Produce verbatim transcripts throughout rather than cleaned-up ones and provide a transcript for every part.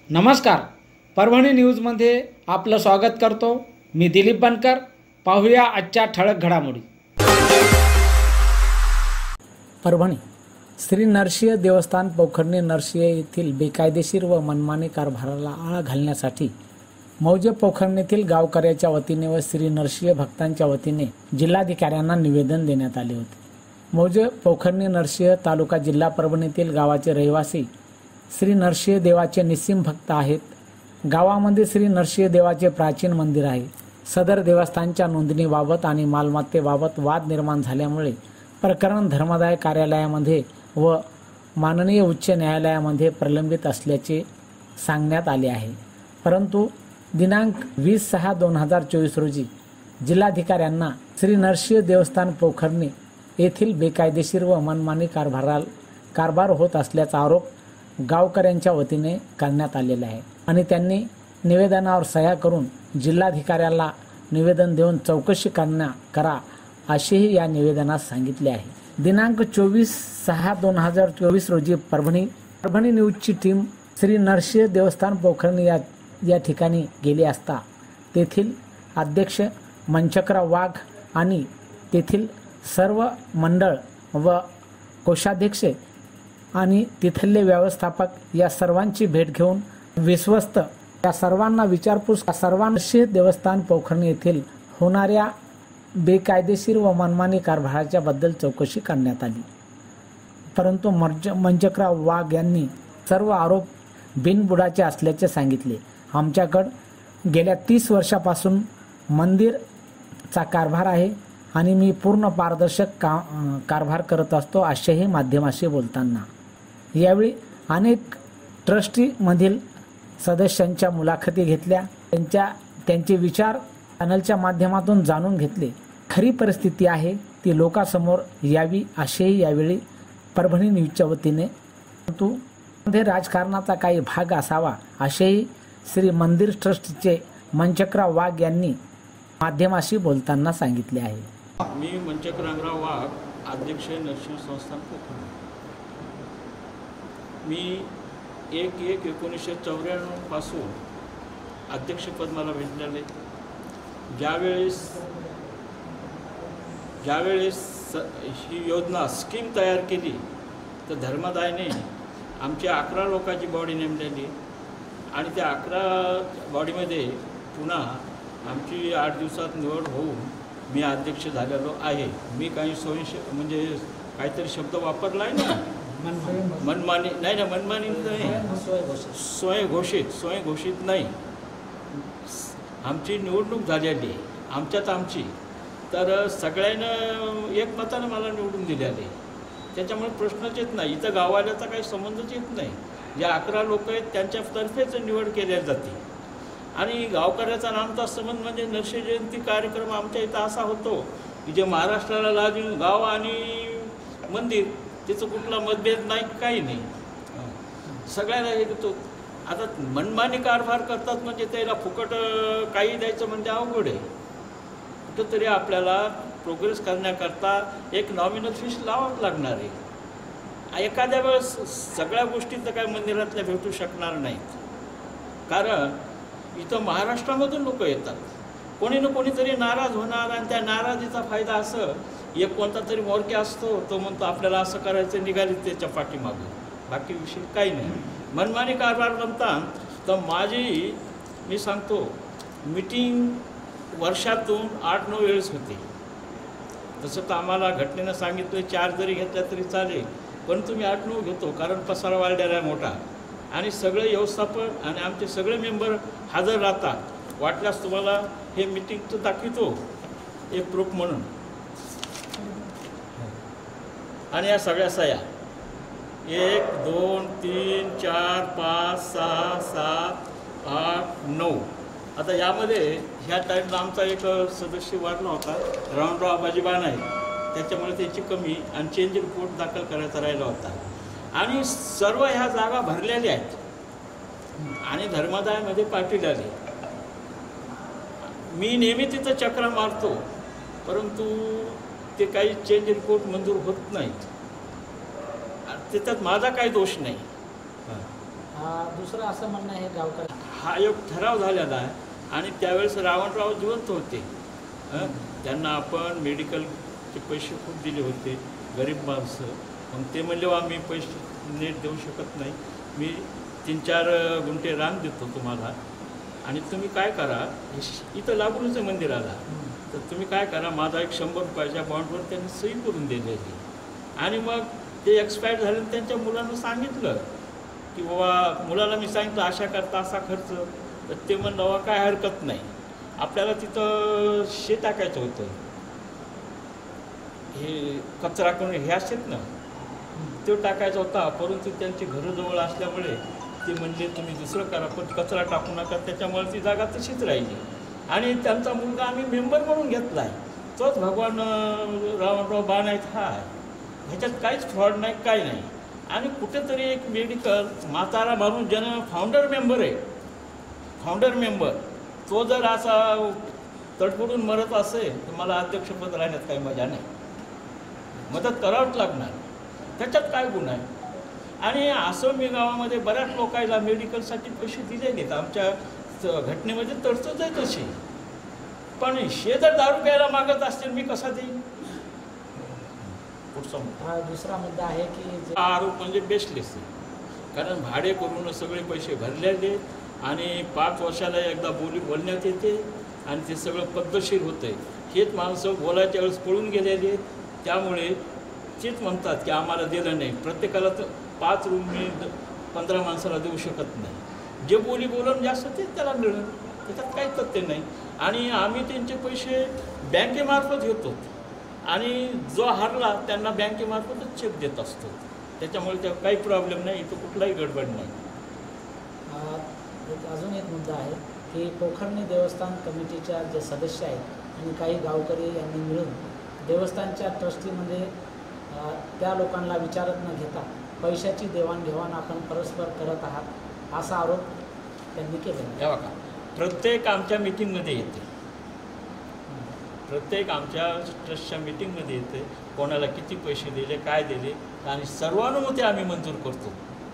नमस्कार, परभणी न्यूजमध्ये आपलं स्वागत करतो। मी दिलीप बनकर। पाहूया आजच्या ठळक घडामोडी। परभणी श्री नरसिंह देवस्थान पोखर्णी नरसिंह येथील बेकायदेशीर व मनमानी कारभाराला आळा घालण्यासाठी मौजे पोखर्णीतील गावकऱ्याच्या वतीने व श्री नरसिंह भक्तांच्या वतीने जिल्हाधिकाऱ्यांना निवेदन देण्यात आले होते। मौजे पोखर्णी नरसिंह तालुका जिल्हा परभणीतील गावाचे रहिवासी श्री नरसिंह देवाचे निस्सिम भक्त आहेत। गावामध्ये श्री नरसिंह देवाचे प्राचीन मंदिर आहे। सदर देवस्थानच्या नोंदणीबाबत आणि मालमत्तेबाबत वाद निर्माण झाल्यामुळे प्रकरण धर्मदाय कार्यालयामध्ये व माननीय उच्च न्यायालयामध्ये प्रलंबित असल्याचे सांगण्यात आले आहे। परंतु दिनांक वीस सहा दोन हजार चोवीस रोजी जिल्हाधिकाऱ्यांना श्री नरसिंह देवस्थान पोखर्णी येथील बेकायदेशीर व मनमानी कारभाराल कारभार होत असल्याचा आरोप गावकऱ्यांच्या वतीने करण्यात आलेला आहे आणि त्यांनी निवेदनावर सह्या करून जिल्हाधिकाऱ्याला निवेदन देऊन चौकशी करण्या करा असेही या निवेदनात सांगितले आहे। दिनांक चोवीस सहा दोन हजार चोवीस रोजी परभणी परभणी न्यूजची टीम श्री नरसिंह देवस्थान पोखर्णी या या ठिकाणी गेली असता तेथील अध्यक्ष मंचकराव वाघ आणि तेथील सर्व मंडळ व कोषाध्यक्ष आणि तिथले व्यवस्थापक या सर्वांची भेट घेऊन विश्वस्त या सर्वांना विचारपूस सर्वांशी देवस्थान पोखर्णी येथील होणाऱ्या बेकायदेशीर व मनमानी कारभाराच्या बद्दल चौकशी करण्यात आली। परंतु मंचकराव वाघ यांनी सर्व आरोप बिनबुडाचे असल्याचे सांगितले। आमच्याकडे गेल्या तीस वर्षापासून मंदिरचा कारभार आहे आणि मी पूर्ण पारदर्शक का कारभार करत असतो असेही माध्यमाशी बोलताना यावेळी अनेक ट्रस्टीमधील सदस्यांच्या मुलाखती घेतल्या। त्यांच्या त्यांचे विचार चॅनलच्या माध्यमातून जाणून घेतले। खरी परिस्थिती आहे ती लोकांसमोर यावी असेही यावेळी परभणी न्यूजच्या वतीने परंतु मध्ये राजकारणाचा काही भाग असावा असेही श्री मंदिर ट्रस्टचे मंचकराव वाघ यांनी माध्यमाशी बोलताना सांगितले आहे। मी मंचकराव वाघ, अध्यक्ष नरसिंह संस्थान पोखर्णी। मी एक एक एकोणीसशे चौऱ्याण्णव पासून अध्यक्षपद मला भेटलेले। ज्यावेळेस ज्यावेळेस ही योजना स्कीम तयार केली तर धर्मदायने आमची अकरा लोकांची बॉडी नेमलेली आणि त्या अकरा बॉडीमध्ये पुन्हा आमची आठ दिवसात निवड होऊन मी अध्यक्ष झालेलो आहे। मी काही सोयीश म्हणजे काहीतरी शब्द वापरला आहे ना, मनमानी नाही ना, मनमानी नाही, स्वयंघोषित स्वयंघोषित नाही। आमची निवडणूक झालेली आमच्यात आमची तर सगळ्यांना एकमतानं मला निवडून दिलेले, त्याच्यामुळे प्रश्नच येत नाही। इथं गावाल्याचा काही संबंधच येत नाही। ज्या अकरा लोक आहेत त्यांच्यातर्फेच निवड केल्या जाते आणि गावकऱ्याचा नामचा संबंध म्हणजे नरसिंह जयंती कार्यक्रम आमच्या इथं असा होतो की जे महाराष्ट्राला लाजून गाव आणि मंदिर त्याचं कुठला मतभेद नाही, काही नाही, सगळ्यांना हे देतो। आता मनमानी कारभार करतात म्हणजे त्याला फुकट काही द्यायचं म्हणजे अवघड आहे। कुठंतरी आपल्याला प्रोग्रेस करण्याकरता एक नॉमिनल फीस लावावं लागणार आहे। एखाद्या वेळेस सगळ्या गोष्टी तर काय मंदिरातल्या भेटू शकणार नाहीत, कारण इथं महाराष्ट्रामधून लोक येतात। कोणी ना कोणीतरी नाराज होणार आणि त्या नाराजीचा फायदा असं एक कोणता तरी मोरक्या असतो तो म्हणतो आपल्याला असं करायचं, निघाली त्याच्या पाठीमागं, बाकी विषय काही नाही। मनमानी कारभार म्हणतात तर माझी मी सांगतो मीटिंग वर्षातून आठ नऊ वेळेस होते। तसं तर आम्हाला घटनेनं सांगितलं चार जरी घेतल्या तरी चालेल, पण तुम्ही आठ नऊ घेतो कारण पसारा वाढलेला आहे मोठा आणि सगळे व्यवस्थापन आणि आमचे सगळे मेंबर हजर राहतात। वाटल्यास तुम्हाला हे मीटिंगचं दाखवतो एक प्रूफ म्हणून। आणि या सगळ्या सह्या एक दोन तीन चार पाच सहा सात आठ नऊ। आता यामध्ये ह्या टाईमला आमचा एक सदस्य वाढला होता, राऊंडराव आबाजी बाण आहे, त्याच्यामुळे त्याची कमी आणि चेंज रिपोर्ट दाखल करायचा राहिला होता आणि सर्व ह्या जागा भरलेल्या आहेत आणि धर्मदायामध्ये पाटील आले। मी नेहमी तिथं चक्रा मारतो परंतु ते काही चेंज रिपोर्ट मंजूर होत नाहीत। त्याच्यात माझा काही दोष नाही, दुसरं असं म्हणणं आहे गावकरी हा एक ठराव झालेला आहे आणि त्यावेळेस रावणराव जिवंत होते. हं? त्यांना आपण मेडिकलचे पैसे खूप दिले होते, गरीब माणसं. मग ते म्हणले आम्ही पैसे नीट देऊ शकत नाही, मी तीन चार गुंठे रान देतो तुम्हाला आणि तुम्ही काय करा, इथं लागूनच आहे मंदिराला, तर तुम्ही काय करा, माझा एक शंभर रुपयाच्या बॉन्डवर त्यांनी सही करून दिलेली. आणि मग ते एक्सपायर झाले. त्यांच्या मुलांना सांगितलं की बाबा, मुलाला मी सांगितलं अशा करता असा खर्च, तर ते म्हणलं बाबा काय हरकत नाही, आपल्याला तिथं शेत टाकायचं होतं, हे कचरा करून हे असतात ना, तो टाकायचा होता. परंतु त्यांची घरं जवळ असल्यामुळे ते म्हणले तुम्ही दुसरं करा, पण कचरा टाकू नका. त्याच्यामुळे ती जागा तशीच राहिली आणि त्यांचा मुलगा आम्ही मेंबर म्हणून घेतला आहे. तोच भगवान रावणराव बाणायत हा आहे. ह्याच्यात काहीच फ्रॉड नाही, काही नाही. आणि कुठेतरी एक मेडिकल म्हातारा माणूस ज्यानं फाउंडर मेंबर आहे, फाउंडर मेंबर, तो जर असा तडफडून मरत असेल तर मला अध्यक्षपद राहण्यात काही मजा नाही, मदत करावंच लागणार. त्याच्यात काय गुन्हा आहे? आणि असं मी गावामध्ये बऱ्याच लोकांना मेडिकलसाठी पैसे दिले नाहीत. आमच्या घटनेमध्ये तरतूद आहे तशी. पण हे जर दारू प्यायला मागत असतील, मी कसा देईन? हा दुसरा मुद्दा आहे की आरोप म्हणजे बेसलेस आहे. कारण भाडे करून सगळे पैसे भरलेले आणि पाच वर्षाला एकदा बोली बोलण्यात येते आणि ते सगळं पद्धतशीर होतं आहे. हेच माणसं बोलायच्या वेळेस पळून गेलेले आहेत. त्यामुळे तेच म्हणतात की आम्हाला दिलं नाही. प्रत्येकाला तर पाच रूम मी पंधरा माणसाला देऊ शकत नाही. जे बोली बोलून जास्त तेच त्याला मिळेल, त्याच्यात काही तथ्य नाही. आणि आम्ही त्यांचे पैसे बँकेमार्फत घेतो आणि जो हरला त्यांना बँकेमार्फतच चेक देत असतो. त्याच्यामुळे त्या काही प्रॉब्लेम नाही, इथं कुठलाही गडबड नाही. एक अजून एक मुद्दा आहे की पोखर्णी देवस्थान कमिटीच्या जे सदस्य आहेत आणि काही गावकरी यांनी मिळून देवस्थानच्या ट्रस्टीमध्ये त्या लोकांना विचारत न घेता पैशाची देवाणघेवाण आपण परस्पर करत आहात असा आरोप त्यांनी केला. या बघा, प्रत्येक आमच्या मीटिंगमध्ये येते, प्रत्येक आमच्या ट्रस्टच्या मीटिंगमध्ये येते, कोणाला किती पैसे दिले, काय दिले, आणि सर्वानुमते आम्ही मंजूर करतो.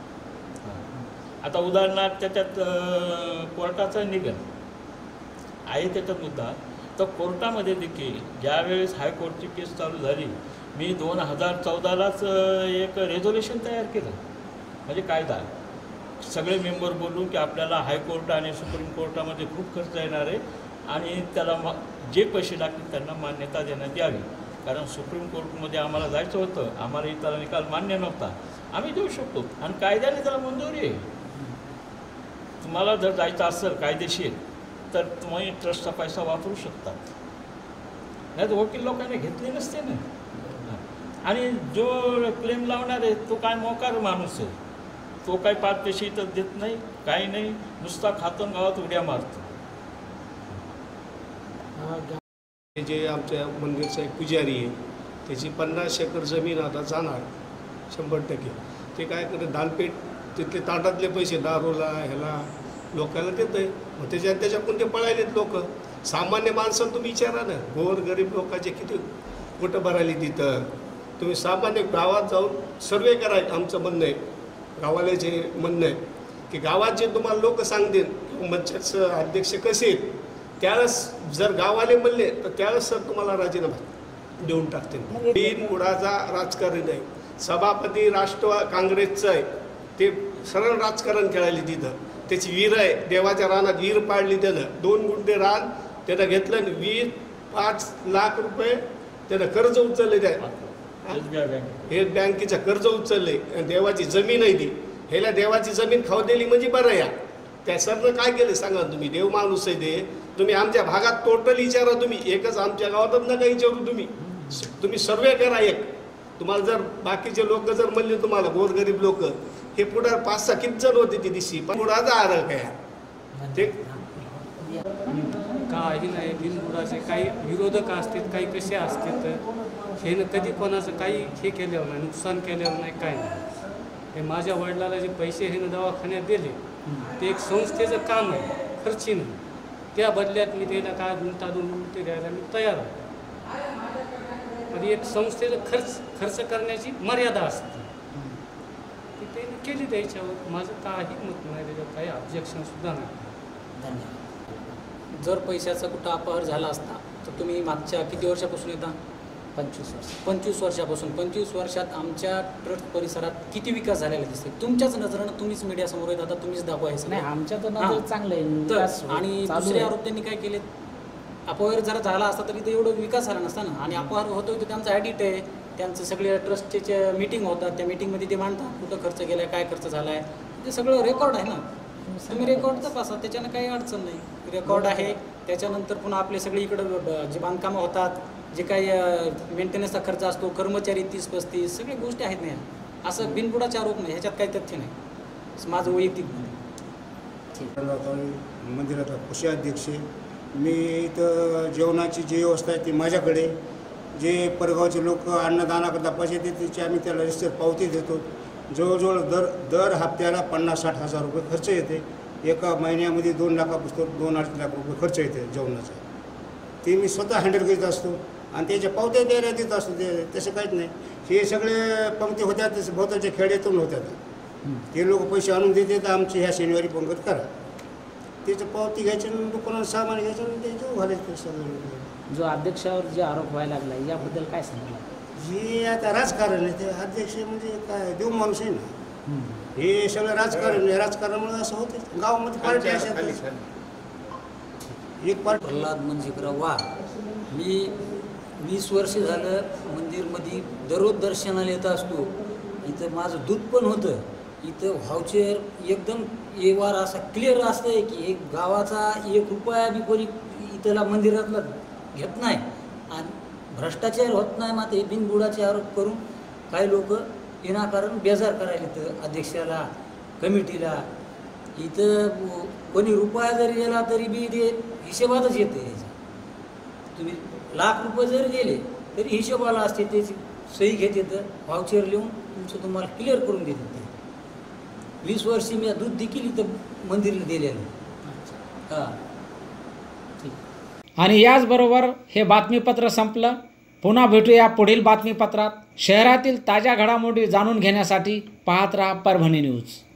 आता उदाहरणार्थ त्याच्यात कोर्टाचा निघन आहे त्याच्यात मुद्दा, तर कोर्टामध्ये देखील ज्यावेळेस हायकोर्टची केस चालू झाली, मी दोन हजार चौदालाच एक रेझोल्युशन तयार केलं, म्हणजे कायदा, सगळे मेंबर बोलून की आपल्याला हायकोर्ट आणि सुप्रीम कोर्टामध्ये खूप खर्च येणार आहे आणि त्याला मा जे पैसे लागतील त्यांना मान्यता देण्यात यावी. कारण सुप्रीम कोर्टमध्ये आम्हाला जायचं होतं, आम्हाला त्याला निकाल मान्य नव्हता, आम्ही देऊ शकतो आणि कायद्याने त्याला मंजुरी आहे. तुम्हाला जर जायचं असेल कायदेशीर तर तुम्ही ट्रस्टचा पैसा वापरू शकतात, नाही तर वकील लोकांनी घेतले नसते ना. आणि जो क्लेम लावणार आहे तो काय मोकार माणूस आहे, तो काय पाच पैसे इथं देत नाही, काही नाही, नुसता खातून गावात उड्या मारतो. जे आमच्या मंदिरचा एक पुजारी आहे त्याची पन्नास एकर जमीन आता जाणार शंभर टक्के. ते काय करते, दानपेठ तिथले ताटातले पैसे दारूला ह्याला लोकांना देत आहे. मग त्याच्या त्याच्याकडून ते पळायलेत लोक. सामान्य माणसं तुम्ही विचारा ना, गोर गरीब लोकांचे किती कुठं भरायले तिथं. तुम्ही सामान्य गावात जाऊन सर्वे करा. आमचं म्हणणं आहे, गावाल्याचे म्हणणं आहे की गावात जे तुम्हाला लोक सांगतील मंचाचे अध्यक्ष कसे आहेत, त्यावेळेस जर गावाले म्हणले तर त्यावेळेस सर तुम्हाला राजीनामा देऊन टाकतील. तीन मुळाचा राजकारण आहे. सभापती राष्ट्रवादी काँग्रेसचं आहे, ते सरळ राजकारण खेळायला तिथं. त्याची विहीर आहे, देवाच्या रानात विहीर पाडली त्यानं, दोन गुंठे रान त्यानं घेतलं आणि वीस पाच लाख रुपये त्यानं कर्ज उचलले. त्या हे बँकेचं कर्ज उचलले, देवाची जमीन आहे ती. ह्याला देवाची जमीन खाऊ दिली म्हणजे बरं. या त्या सरनं काय केलं सांगा तुम्ही, देव माणूस आहे ते. तुम्ही आमच्या भागात टोटल विचारा, तुम्ही एकच आमच्या गावातच नका विचारू. तुम्ही तुम्ही सर्वे करा एक. तुम्हाला जर बाकीचे लोक जर म्हणले तुम्हाला गोरगरीब लोक, हे पुढं पाच सहा किती जण होते ती दिवशी, पण पुढाचा आरक आहे ते काही नाही. बिनबुडाचे काही विरोधक असतात, काही कसे असतात, हे न कधी कोणाचं काही हे केल्यावर नाही, नुकसान केल्यावर नाही, काय नाही. हे माझ्या वडिलाला जे पैसे हे न दवाखान्यात दिले ते एक संस्थेचं काम आहे, खर्ची नाही. त्या बदल्यात मी त्याला काय गुंतागुंत ते द्यायला मी तयार आहे. पण एक संस्थेचं खर्च खर्च करण्याची मर्यादा असते. ती त्यांनी केली द्यायच्यावर माझं काही मत नाही, त्याच्यावर काही ऑब्जेक्शनसुद्धा नाही. धन्यवाद. जर पैशाचा कुठं अपहार झाला असता तर तुम्ही मागच्या किती वर्षापासून येता? पंचवीस वर्ष पंचवीस वर्षापासून. पंचवीस वर्षात आमच्या ट्रस्ट परिसरात किती विकास झालेला दिसते? तुमच्याच नजरेनं तुम्हीच मीडियासमोर येत, आता तुम्हीच दाखवायचं नाही, आमच्या तर हां. नजर चांगलं आहे, तर विकास आणि चालू दुसरे आहे. आरोप त्यांनी काय केले? अपहार जर झाला असता तरी तर एवढं विकास झाला नसता ना. आणि अपहार होतो तर त्यांचा ॲडिट आहे, त्यांचं सगळे ट्रस्टचे मीटिंग होतात, त्या मीटिंगमध्ये ते मांडतात कुठं खर्च केला आहे, काय खर्च झाला आहे, ते सगळं रेकॉर्ड आहे ना. तुम्ही रेकॉर्ड तपासा, त्याच्यानं काही अडचण नाही. रेकॉर्ड आहे. त्याच्यानंतर पुन्हा आपले सगळे इकडं ब- जे बांधकामं होतात, जे काही मेंटेनन्सचा खर्च असतो, कर्मचारी तीस पस्तीस सगळ्या गोष्टी आहेत नाही. असं बिनबुडाचे आरोप नाही, ह्याच्यात काही तथ्य नाही. माझं वैयक्तिक मत आहे. मंदिराचा कोषाध्यक्ष मी. इथं जेवणाची जी व्यवस्था आहे ती माझ्याकडे. जे परगावचे लोक अन्नदानाकरता पैसे देते त्याची आम्ही त्याला रिस्टर पावती देतो. जवळजवळ दर दर हप्त्याला पन्नास साठ हजार रुपये खर्च येते. एका महिन्यामध्ये दोन लाखापासून दोन अडीच लाख रुपये खर्च येते जेवणाचा. ते मी स्वतः हँडल करीत असतो आणि त्याच्या पावत्या द्यायला देत असतो. ते तसं काहीच नाही. हे सगळे पंक्ती होत्या तसे बहुतांच्या खेड्यातून होत्या. ते लोक पैसे आणून देते तर आमची ह्या शनिवारी पंगत करा. त्याचं पावती घ्यायचं आणि दुकानात सामान घ्यायचं आणि ते जेव घालायचं सगळं. जो अध्यक्षावर जे आरोप व्हायला लागला याबद्दल काय सांगाल? हे आता राजकारण आहे. ते अध्यक्ष म्हणजे काय देव माणूस आहे ना. हे सगळं राजकारण आहे. राजकारणामुळे असं होतं. गावामध्ये पार्टी अशा एक पार्टी. प्रल्हाद मंजीकराव वाघ. मी वीस वर्ष झालं मंदिरमध्ये दररोज दर्शनाला येत असतो. इथं माझं दूध पण होतं. इथं व्हाउचर एकदम व्यवहार असा क्लिअर असतं आहे की एक गावाचा एक रुपया बी कोणी इथला मंदिरातला घेत नाही आणि भ्रष्टाचार होत नाही. मात्र हे बिनबुडाचे आरोप करून काही लोक विनाकारण बेजार करायला इथं अध्यक्षाला, कमिटीला. इथं कोणी रुपया जरी गेला तरी बी ते हिशोबातच येते. तुम्ही लाख रुपये जरी गेले तरी हिशोबाला असते, त्याची सही घेत येतं, व्हाउचर लिहून तुमचं तुम्हाला क्लिअर करून देतात. ते वीस वर्षी मी दूध देखील इथं मंदिरला दिलेलं. हां. आणि याचबरोबर हे बातमीपत्र संपलं. पुन्हा भेटूया पुढील बातमीपत्रात. शहरातील ताज्या घडामोडी जाणून घेण्यासाठी पाहत राहा परभणी न्यूज.